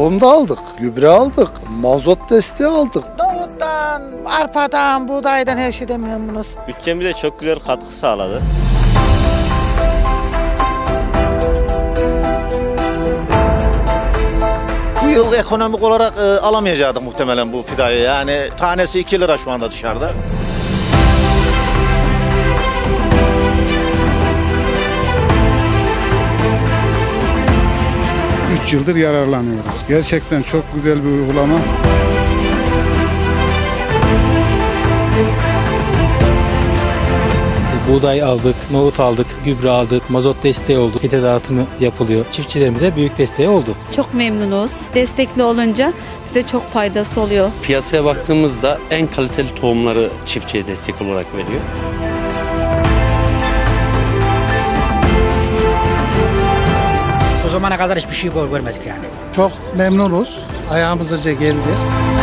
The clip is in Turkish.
Tohum da aldık, gübre aldık, mazot desteği aldık. Nohuttan, arpadan, buğdaydan her şeyden memnunuz. Bütçemize çok güzel katkı sağladı. Bu yıl ekonomik olarak alamayacaktık muhtemelen bu fidayı. Yani tanesi 2 lira şu anda dışarıda. Üç yıldır yararlanıyoruz. Gerçekten çok güzel bir uygulama. Buğday aldık, nohut aldık, gübre aldık, mazot desteği oldu. Fide dağıtımı yapılıyor. Çiftçilerimize büyük desteği oldu. Çok memnunuz. Destekli olunca bize çok faydası oluyor. Piyasaya baktığımızda en kaliteli tohumları çiftçiye destek olarak veriyor. O zamana kadar hiçbir şey görmedik yani. Çok memnunuz. Ayağımıza geldi.